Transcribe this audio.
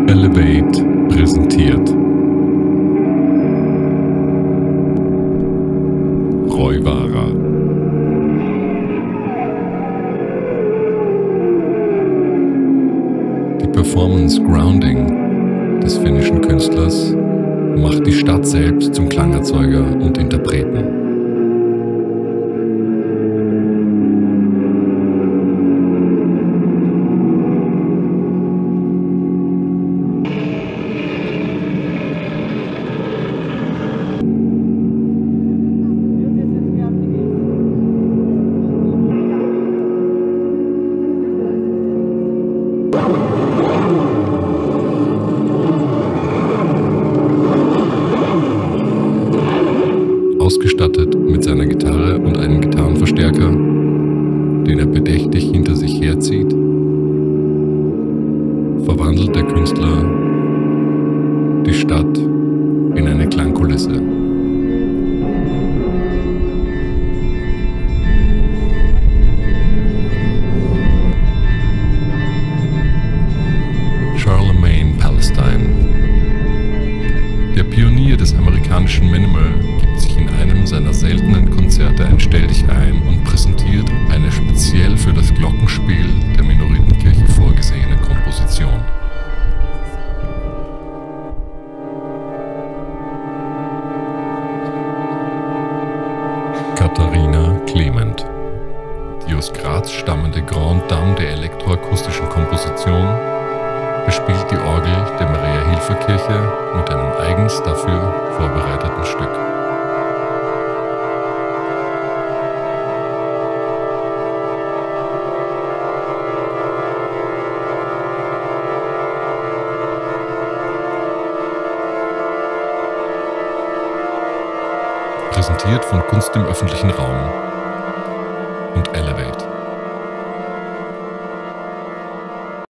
Elevate präsentiert Roy Vara. Die Performance Grounding des finnischen Künstlers macht die Stadt selbst zum Klangerzeuger und Interpreten. Ausgestattet mit seiner Gitarre und einem Gitarrenverstärker, den er bedächtig hinter sich herzieht, verwandelt der Künstler die Stadt in eine Klangkulisse. Charlemagne Palestine. Der Pionier des amerikanischen Minimal gibt sich in einem seiner seltenen Konzerte ein Stelldichein und präsentiert eine speziell für das Glockenspiel der Minoritenkirche vorgesehene Komposition. Katharina Clement. Die aus Graz stammende Grande Dame der elektroakustischen Komposition bespielt die Orgel der Maria-Hilfer-Kirche mit einem eigens dafür vorbereiteten Stück. Präsentiert von Kunst im öffentlichen Raum und Elevate.